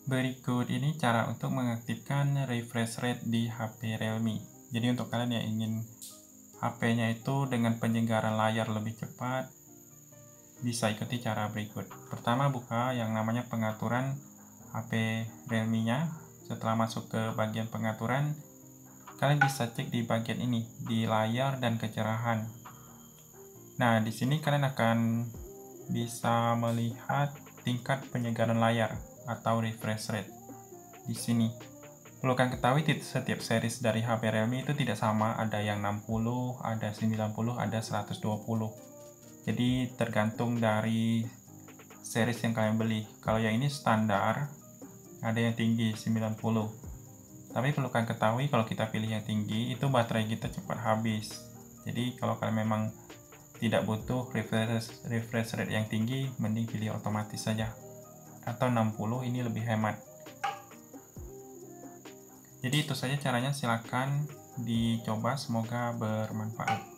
Berikut ini cara untuk mengaktifkan refresh rate di HP Realme. Jadi untuk kalian yang ingin HP-nya itu dengan penyegaran layar lebih cepat, bisa ikuti cara berikut. Pertama, buka yang namanya pengaturan HP Realme-nya. Setelah masuk ke bagian pengaturan, kalian bisa cek di bagian ini, di layar dan kecerahan. Nah, di sini kalian akan bisa melihat tingkat penyegaran layar atau refresh rate. Di sini perlu kalian ketahui, setiap series dari HP Realme itu tidak sama, ada yang 60, ada 90, ada 120. Jadi tergantung dari series yang kalian beli. Kalau yang ini standar, ada yang tinggi 90. Tapi perlu kalian ketahui, kalau kita pilih yang tinggi itu baterai kita cepat habis. Jadi kalau kalian memang tidak butuh refresh rate yang tinggi, mending pilih otomatis saja. Atau 60, ini lebih hemat. Jadi itu saja caranya, silakan dicoba, semoga bermanfaat.